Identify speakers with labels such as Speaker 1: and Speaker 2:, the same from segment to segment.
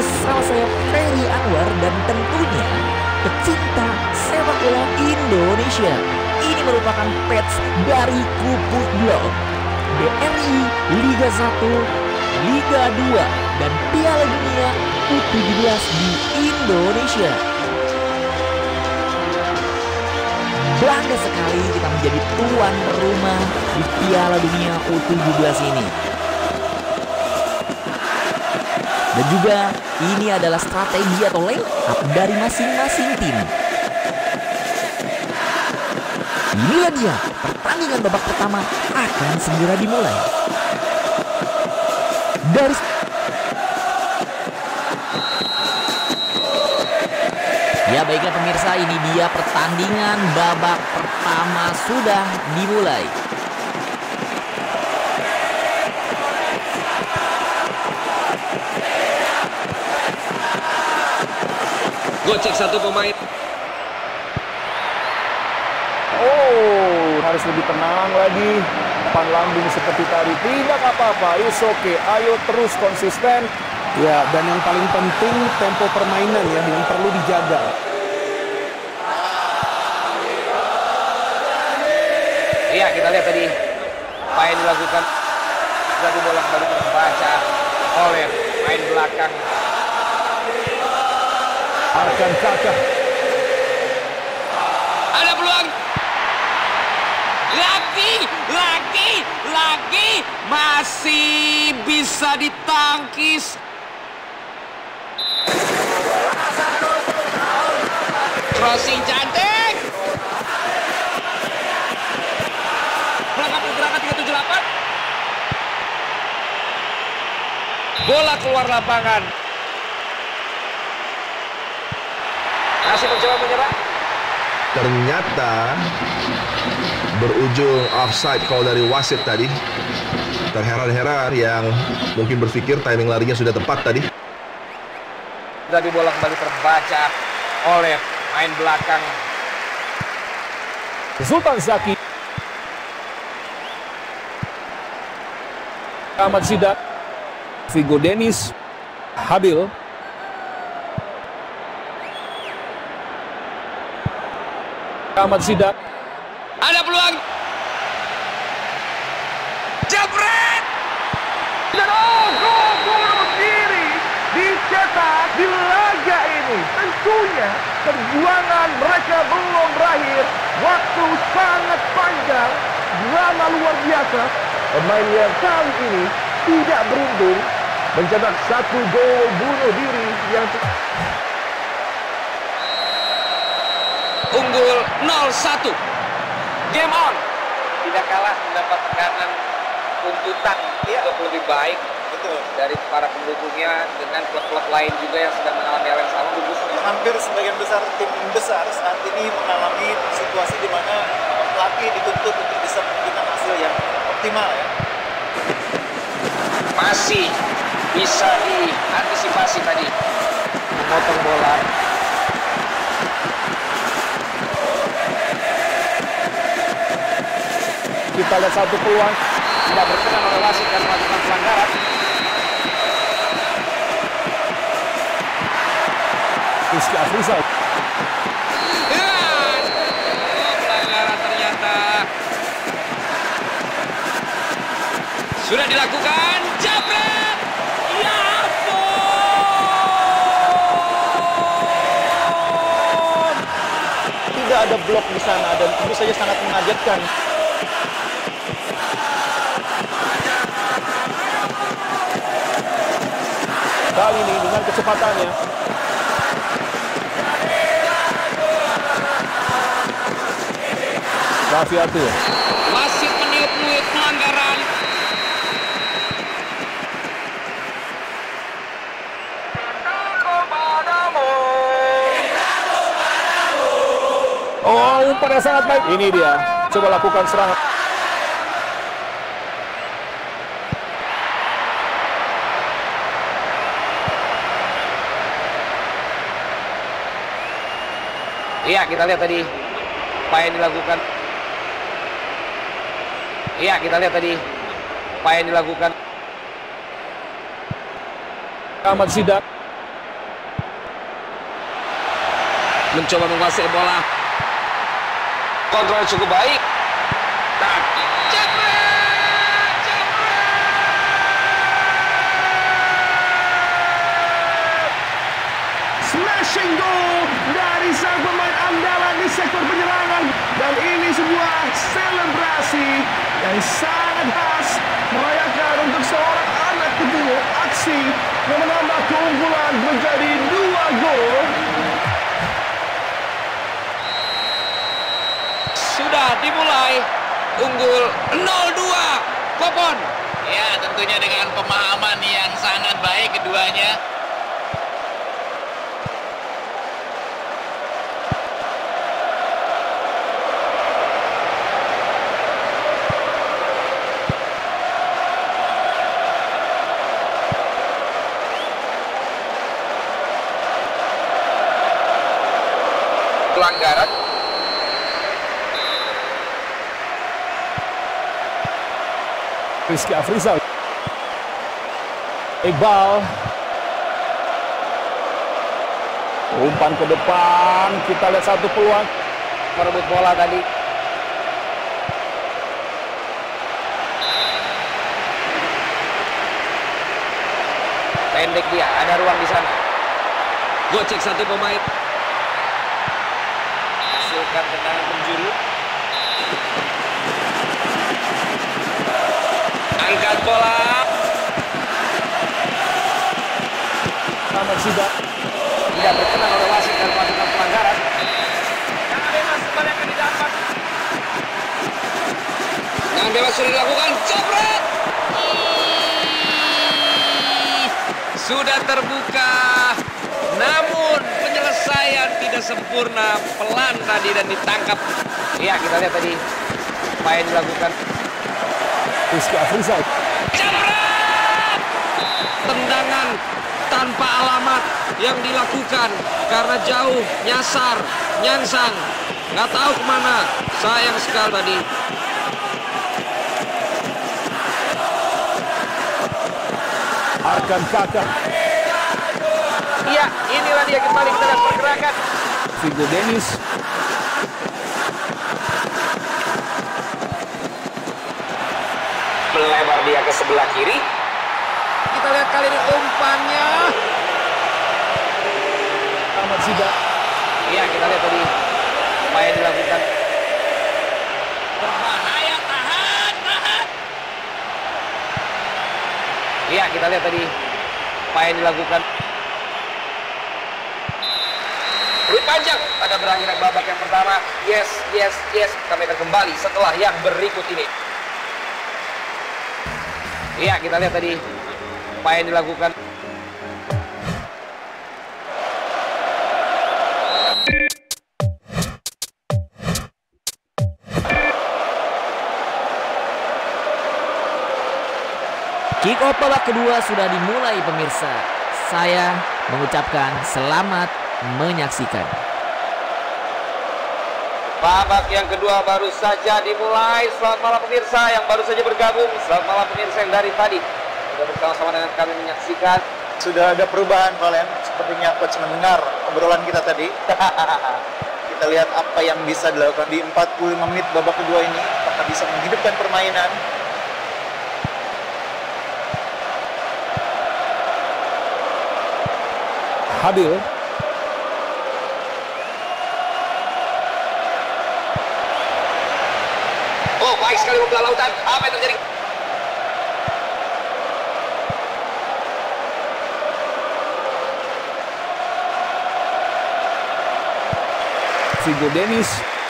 Speaker 1: bersama saya Ferry Anwar dan tentunya pecinta sepak bola Indonesia. Ini merupakan patch dari Kuput Blog, BRI Liga 1, Liga 2, dan Piala Dunia U17 di Indonesia. Bangga sekali kita menjadi tuan rumah di Piala Dunia U17 ini. Dan juga ini adalah strategi atau line up dari masing-masing tim. Inilah dia, pertandingan babak pertama akan segera dimulai. Ya baiklah pemirsa, ini dia pertandingan babak pertama sudah dimulai.
Speaker 2: Gocek satu pemain.
Speaker 3: Oh, harus lebih tenang lagi. Depan lambung seperti tadi. Tidak apa-apa, it's okay. Ayo terus konsisten.
Speaker 4: Ya, dan yang paling penting tempo permainan ya yang perlu dijaga.
Speaker 2: Iya, kita lihat tadi apa yang dilakukan. Tadi bola kembali terbaca oleh main belakang.
Speaker 3: Akan cacah.
Speaker 2: Ada peluang. Lagi. Masih bisa ditangkis. Crossing cantik. Pelanggan pergerakan 378. Bola keluar lapangan. Masih mencoba menyerang.
Speaker 5: Ternyata berujung offside kalau dari wasit tadi. Terheran-heran yang mungkin berpikir timing larinya sudah tepat tadi.
Speaker 2: Tadi bola kembali terbaca oleh main belakang.
Speaker 3: Sultan Zaki. Ahmad Sidat. Vigo Dennis. Habil. Ahmad Sidat.
Speaker 2: Ada peluang. Jabret.
Speaker 3: Dan gol bunuh diri dicetak di laga ini. Tentunya perjuangan mereka belum berakhir. Waktu sangat panjang, drama luar biasa. Pemain yang kali ini tidak beruntung mencetak satu gol bunuh diri yang
Speaker 2: Unggul 0-1. Game on. Tidak kalah mendapat tekanan tuntutan untuk lebih baik dari para pendukungnya dengan klub-klub lain juga yang sedang mengalami hal yang sama.
Speaker 6: Hampir sebagian besar tim besar saat ini mengalami situasi di mana pelatih dituntut untuk bisa memberikan hasil yang optimal ya.
Speaker 2: Masih bisa diantisipasi tadi.
Speaker 3: memotong bola. Kita lihat satu peluang.
Speaker 2: Tidak berkenan oleh wasit dan melakukan pelanggaran.
Speaker 3: Rizky Afrizal.
Speaker 2: Pelanggaran ternyata sudah dilakukan. Jabret. Ya ampun.
Speaker 6: Tidak ada blok di sana dan tentu saja sangat mengagetkan.
Speaker 3: Kali ini dengan kecepatannya. Raffi Atur.
Speaker 2: Wasit meniup fluid pelanggaran.
Speaker 3: Oh, umpan yang sangat baik. Ini dia. Coba lakukan serangan.
Speaker 2: Iya, kita lihat tadi apa yang dilakukan. Iya, kita lihat tadi apa yang dilakukan.
Speaker 3: Ahmad Sidat.
Speaker 2: mencoba menguasai bola. Kontrol cukup baik. Nah,
Speaker 3: Smashing goal dari sang pemain andalan di sektor penyerangan. Dan ini sebuah selebrasi yang sangat khas merayakan untuk seorang anak kecil. Aksi yang menambah keunggulan menjadi 2 gol.
Speaker 2: sudah dimulai. Unggul 0-2. Popon.
Speaker 7: Ya, tentunya dengan pemahaman yang sangat baik keduanya.
Speaker 2: Pelanggaran.
Speaker 4: Rizky Afrizal. Iqbal. Umpan ke depan. Kita lihat satu peluang.
Speaker 2: Merebut bola tadi. Pendek dia, ada ruang di sana. Gocek satu pemain. Hasilkan tendangan penjuru. Angkat bola.
Speaker 4: Ahmad Sidat.
Speaker 2: Tidak berkenan oleh wasit dan melakukan pelanggaran. Tendangan bebas kembali akan didapat. Tendangan bebas sudah dilakukan. Jebret. Sudah terbuka. Namun penyelesaian tidak sempurna. Pelan tadi dan ditangkap. Iya, kita lihat tadi apa yang dilakukan.
Speaker 4: Rizky Afrizal.
Speaker 2: Jebret! Tendangan tanpa alamat yang dilakukan karena jauh, nyasar, nyangsang, nggak tahu kemana. Sayang sekali tadi.
Speaker 4: Arkan Kakak.
Speaker 2: Iya, inilah dia kembali kita lihat pergerakan.
Speaker 4: Vigo Dennis.
Speaker 2: Melebar dia ke sebelah kiri. Kita lihat kali ini umpannya.
Speaker 4: Ahmad Sidat.
Speaker 2: Iya, kita lihat tadi apa yang dilakukan. Berbahaya, tahan. Iya, kita lihat tadi apa yang dilakukan. Peluit panjang pada berakhir babak yang pertama. Yes. Kami akan kembali setelah yang berikut ini. Iya, kita lihat tadi apa yang dilakukan.
Speaker 1: Kick off babak kedua sudah dimulai pemirsa. Saya mengucapkan selamat menyaksikan.
Speaker 2: Babak yang kedua baru saja dimulai. Selamat malam pemirsa yang baru saja bergabung. Selamat malam pemirsa yang dari tadi sudah bersama-sama dengan kami menyaksikan.
Speaker 6: Sudah ada perubahan, Valen. Sepertinya coach mendengar obrolan kita tadi. Kita lihat apa yang bisa dilakukan di 45 menit babak kedua ini. Apakah bisa menghidupkan permainan?
Speaker 4: Habil.
Speaker 2: Oh, baik sekali membelah lautan. Apa yang terjadi?
Speaker 4: Vigo Dennis.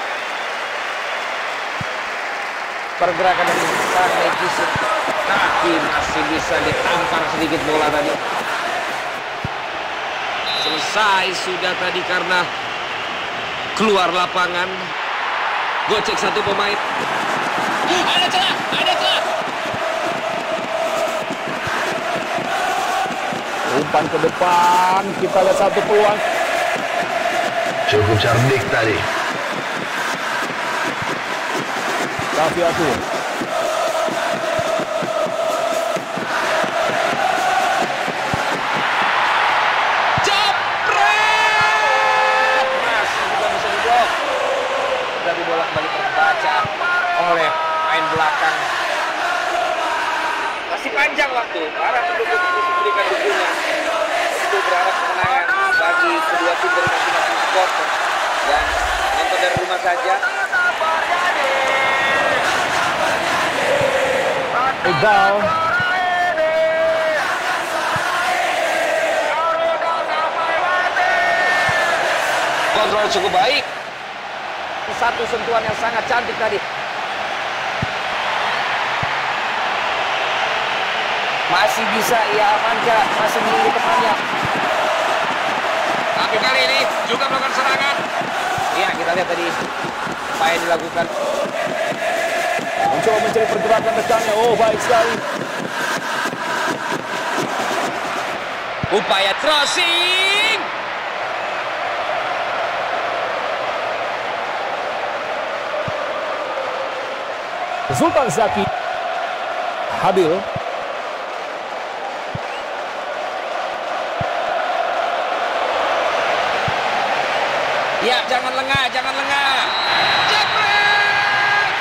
Speaker 2: Pergerakan dari Stanley Kisut. Tapi masih bisa ditampar sedikit bola tadi. Selesai sudah tadi karena keluar lapangan. Gocek satu pemain. Ada celah.
Speaker 4: Umpan ke depan. Kita lihat satu peluang.
Speaker 5: Cukup cerdik tadi.
Speaker 4: Kafiatur.
Speaker 2: Jepret! sepanjang waktu para pendukung memberikan dukungan untuk berharap kemenangan bagi kedua tim dari masing-masing supporter. Dan nonton dari rumah saja.
Speaker 3: Iqbal.
Speaker 2: Kontrol cukup baik.
Speaker 1: Satu sentuhan yang sangat cantik tadi. Masih bisa ia amankan, masih menunggu temannya.
Speaker 2: Tapi kali ini juga melakukan serangan.
Speaker 1: Iya, kita lihat tadi apa yang dilakukan.
Speaker 3: Mencoba mencari pergerakan rekannya. Oh, baik sekali.
Speaker 2: Upaya crossing.
Speaker 3: Sultan Zaki. Habil.
Speaker 2: Ya, jangan lengah, jangan lengah. Jepret!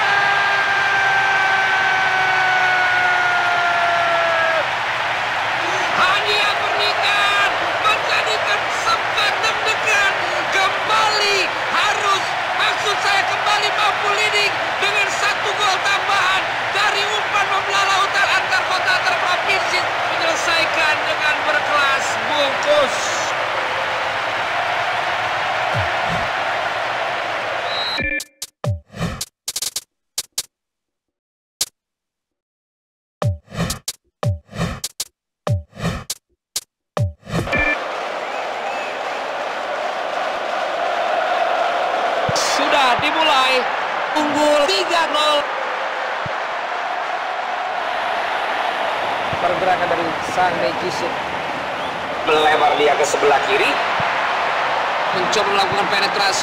Speaker 2: Jepret! Hadiah pernikahan menjadikan sempat deg-degan. Kembali harus, maksud saya kembali mampu leading dengan 1 gol tambahan dari umpan membelah lautan antar kota antar provinsi, menyelesaikan dengan berkelas bungkus. Sudah dimulai, unggul 3-0.
Speaker 1: Pergerakan dari sang magician.
Speaker 2: Melebar dia ke sebelah kiri. Mencoba melakukan penetrasi.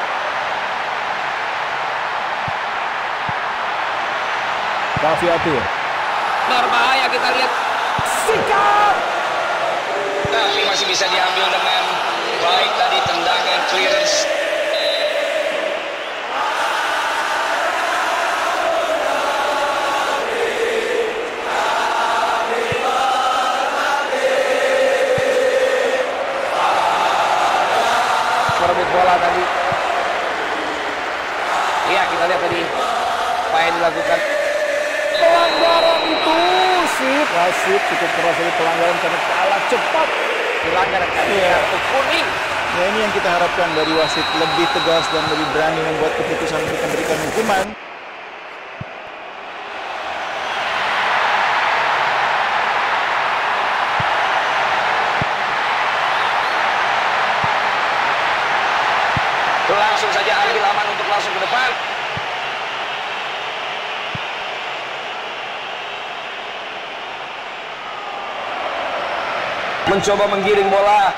Speaker 3: Kafiatur.
Speaker 2: Berbahaya, kita lihat.
Speaker 3: Sikap.
Speaker 2: Tapi masih bisa diambil dengan baik tadi, tendangan clearance.
Speaker 1: Merebut bola tadi. Iya, kita lihat tadi apa yang dilakukan.
Speaker 3: Pelanggaran itu. Wasit cukup keras dari pelanggaran karena kalah cepat.
Speaker 1: Pelanggaran tadi kartu kuning.
Speaker 6: Ya, ini yang kita harapkan dari wasit, lebih tegas dan lebih berani membuat keputusan untuk memberikan hukuman.
Speaker 2: Langsung saja ambil aman untuk langsung ke depan. Mencoba menggiring bola.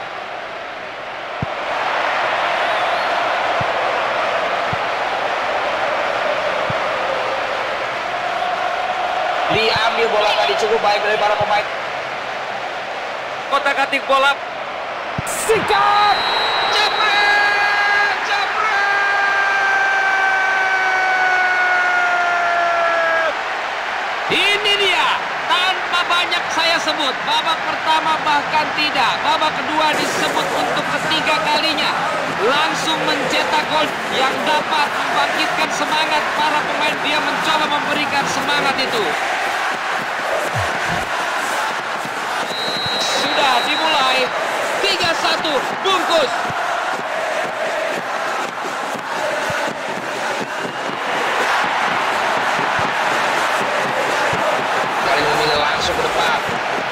Speaker 2: Diambil bola tadi cukup baik dari para pemain. Kotak-katik bola.
Speaker 3: Sikap.
Speaker 2: Ini dia, tanpa banyak saya sebut, babak pertama bahkan tidak, babak kedua disebut untuk ketiga kalinya, langsung mencetak gol yang dapat membangkitkan semangat para pemain. Dia mencoba memberikan semangat itu. Sudah dimulai, 3-1 bungkus. Memilih langsung ke depan,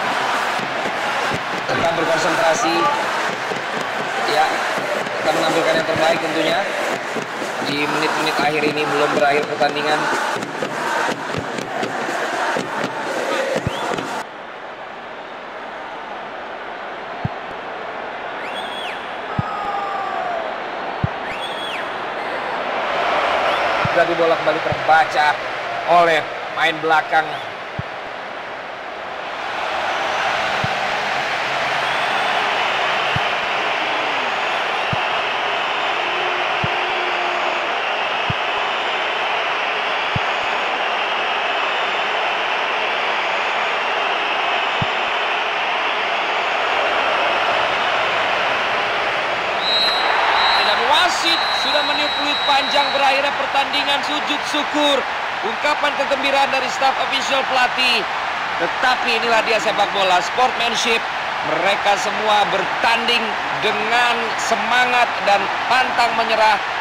Speaker 2: tetap berkonsentrasi ya, kita menampilkan yang terbaik tentunya di menit-menit akhir ini. Belum berakhir pertandingan.
Speaker 1: Jadi bola kembali terbaca oleh main belakang.
Speaker 2: Sepanjang berakhirnya pertandingan, sujud syukur, ungkapan kegembiraan dari staf official pelatih. Tetapi inilah dia sepak bola, sportsmanship. Mereka semua bertanding dengan semangat dan pantang menyerah